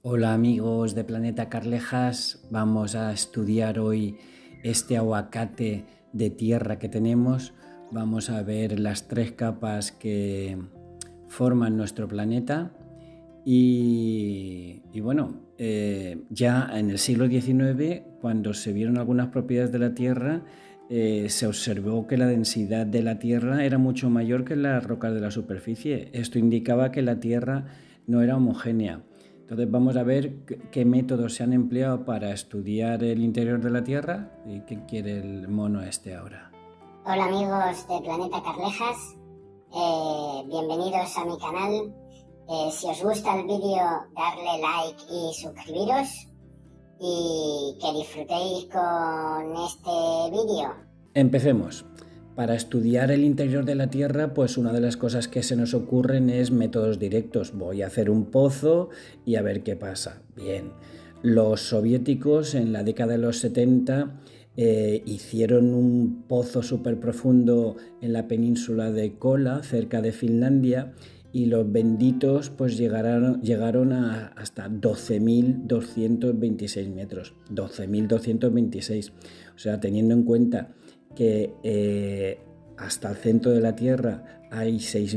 Hola amigos de Planeta Carlejas, vamos a estudiar hoy este aguacate de tierra que tenemos. Vamos a ver las tres capas que forman nuestro planeta y bueno, ya en el siglo XIX, cuando se vieron algunas propiedades de la Tierra, se observó que la densidad de la Tierra era mucho mayor que las rocas de la superficie. Esto indicaba que la Tierra no era homogénea. Entonces vamos a ver qué métodos se han empleado para estudiar el interior de la Tierra y qué quiere el mono este ahora. Hola amigos de Planeta Carlejas, bienvenidos a mi canal. Si os gusta el vídeo, darle like y suscribiros y que disfrutéis con este vídeo. Empecemos. Para estudiar el interior de la Tierra, pues una de las cosas que se nos ocurren es métodos directos. Voy a hacer un pozo y a ver qué pasa. Bien, los soviéticos en la década de los 70 hicieron un pozo súper profundo en la península de Kola, cerca de Finlandia, y los benditos pues llegaron hasta 12.226 metros. 12.226. O sea, teniendo en cuenta que hasta el centro de la Tierra hay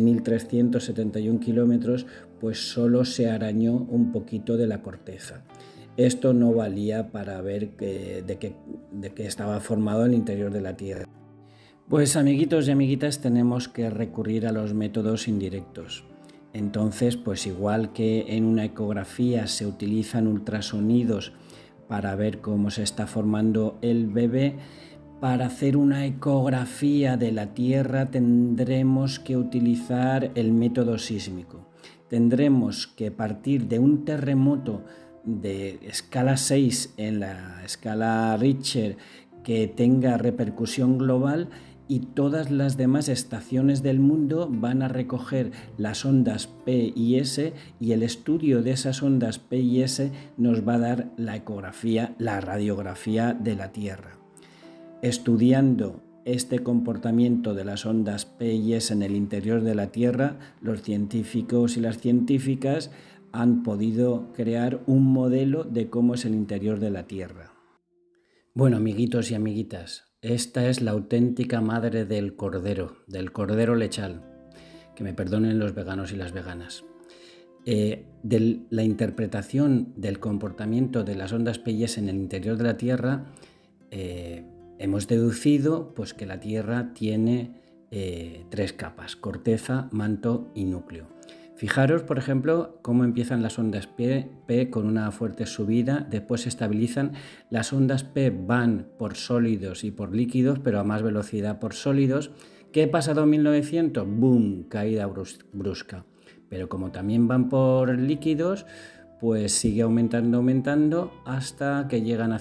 6.371 kilómetros, pues solo se arañó un poquito de la corteza. Esto no valía para ver de qué estaba formado el interior de la Tierra. Pues amiguitos y amiguitas, tenemos que recurrir a los métodos indirectos. Entonces, pues igual que en una ecografía se utilizan ultrasonidos para ver cómo se está formando el bebé, para hacer una ecografía de la Tierra tendremos que utilizar el método sísmico. Tendremos que partir de un terremoto de escala 6 en la escala Richter que tenga repercusión global, y todas las demás estaciones del mundo van a recoger las ondas P y S, y el estudio de esas ondas P y S nos va a dar la ecografía, la radiografía de la Tierra. Estudiando este comportamiento de las ondas P y S en el interior de la Tierra, los científicos y las científicas han podido crear un modelo de cómo es el interior de la Tierra. Bueno, amiguitos y amiguitas, esta es la auténtica madre del cordero lechal. Que me perdonen los veganos y las veganas. De la interpretación del comportamiento de las ondas P y S en el interior de la Tierra, hemos deducido pues, que la Tierra tiene tres capas: corteza, manto y núcleo. Fijaros, por ejemplo, cómo empiezan las ondas P con una fuerte subida, después se estabilizan. Las ondas P van por sólidos y por líquidos, pero a más velocidad por sólidos. ¿Qué pasado en 1900? ¡Boom! Caída brusca. Pero como también van por líquidos, pues sigue aumentando hasta que llegan a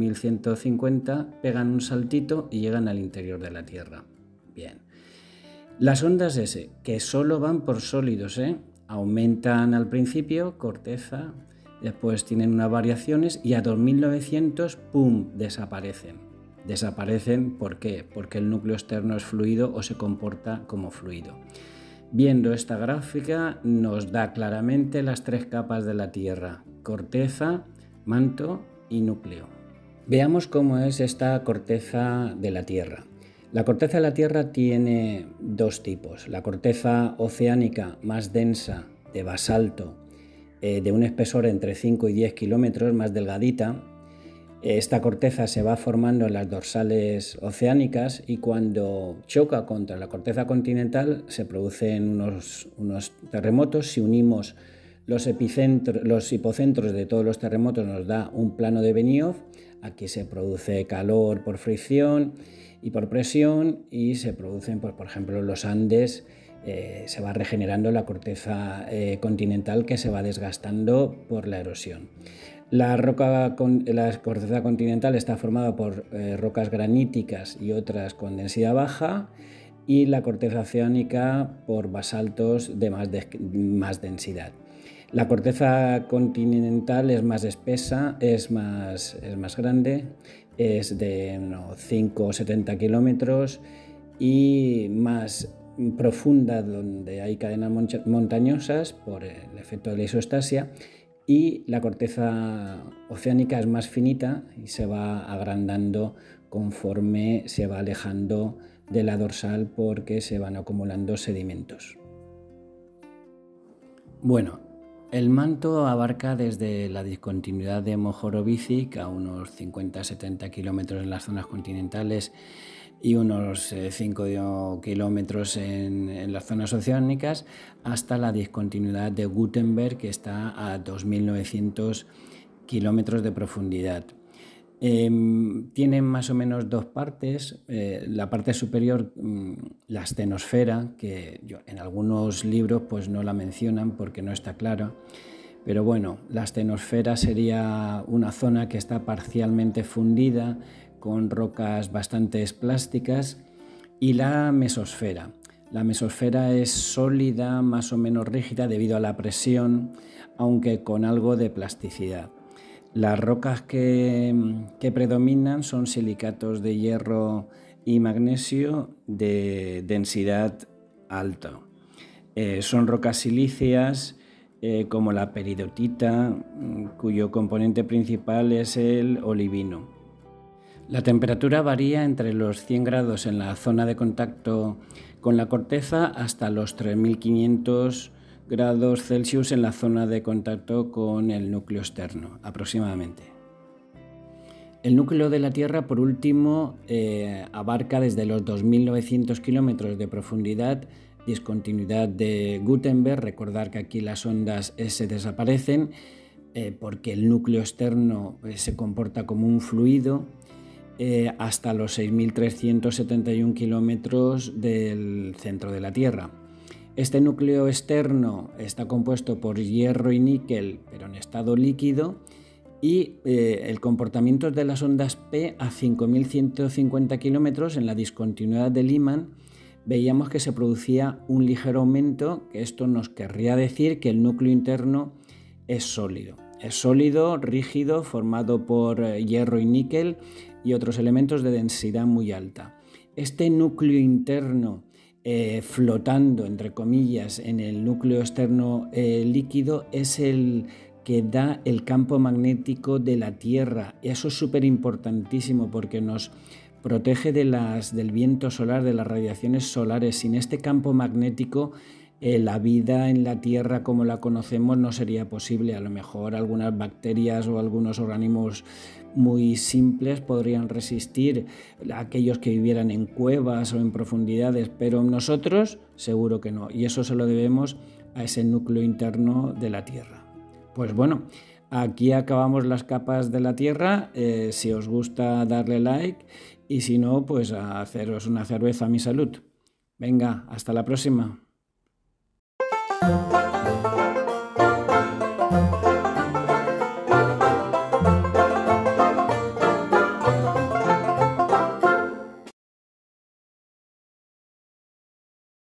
5.150, pegan un saltito y llegan al interior de la Tierra. Bien. Las ondas S, que solo van por sólidos, aumentan al principio, corteza, después tienen unas variaciones y a 2.900, ¡pum!, desaparecen. Desaparecen, ¿por qué? Porque el núcleo externo es fluido o se comporta como fluido. Viendo esta gráfica nos da claramente las tres capas de la Tierra: corteza, manto y núcleo. Veamos cómo es esta corteza de la Tierra. La corteza de la Tierra tiene dos tipos: la corteza oceánica más densa, de basalto, de un espesor entre 5 y 10 kilómetros, más delgadita. Esta corteza se va formando en las dorsales oceánicas y cuando choca contra la corteza continental se producen unos terremotos. Si unimos los hipocentros de todos los terremotos nos da un plano de Benioff. Aquí se produce calor por fricción y por presión y se producen, pues, por ejemplo, los Andes. Se va regenerando la corteza continental que se va desgastando por la erosión. La corteza continental está formada por rocas graníticas y otras con densidad baja, y la corteza oceánica por basaltos de más densidad. La corteza continental es más espesa, es más grande, es de unos 5 o 70 kilómetros y más profunda, donde hay cadenas montañosas por el efecto de la isostasia, y la corteza oceánica es más finita y se va agrandando conforme se va alejando de la dorsal porque se van acumulando sedimentos. Bueno, el manto abarca desde la discontinuidad de Mohorovičić a unos 50-70 kilómetros en las zonas continentales y unos 5 kilómetros en las zonas oceánicas, hasta la discontinuidad de Gutenberg, que está a 2.900 kilómetros de profundidad. Tienen más o menos dos partes. La parte superior, la astenosfera, que en algunos libros pues no la mencionan porque no está clara, pero bueno, la astenosfera sería una zona que está parcialmente fundida con rocas bastante plásticas, y la mesosfera. La mesosfera es sólida, más o menos rígida debido a la presión, aunque con algo de plasticidad. Las rocas que predominan son silicatos de hierro y magnesio de densidad alta. Son rocas silíceas como la peridotita, cuyo componente principal es el olivino. La temperatura varía entre los 100 grados en la zona de contacto con la corteza hasta los 3.500 grados Celsius en la zona de contacto con el núcleo externo, aproximadamente. El núcleo de la Tierra, por último, abarca desde los 2.900 kilómetros de profundidad, discontinuidad de Gutenberg. Recordar que aquí las ondas S desaparecen porque el núcleo externo se comporta como un fluido, hasta los 6.371 kilómetros del centro de la Tierra. Este núcleo externo está compuesto por hierro y níquel, pero en estado líquido, y el comportamiento de las ondas P a 5.150 kilómetros en la discontinuidad de Lyman, veíamos que se producía un ligero aumento, que esto nos querría decir que el núcleo interno es sólido. Es sólido, rígido, formado por hierro y níquel y otros elementos de densidad muy alta. Este núcleo interno flotando, entre comillas, en el núcleo externo líquido es el que da el campo magnético de la Tierra. Eso es súper importantísimo porque nos protege del viento solar, de las radiaciones solares. Sin este campo magnético, la vida en la Tierra como la conocemos no sería posible. A lo mejor algunas bacterias o algunos organismos muy simples podrían resistir, aquellos que vivieran en cuevas o en profundidades, pero nosotros seguro que no, y eso se lo debemos a ese núcleo interno de la Tierra. Pues bueno, aquí acabamos las capas de la Tierra. Si os gusta, darle like, y si no, pues a haceros una cerveza a mi salud. Venga, hasta la próxima.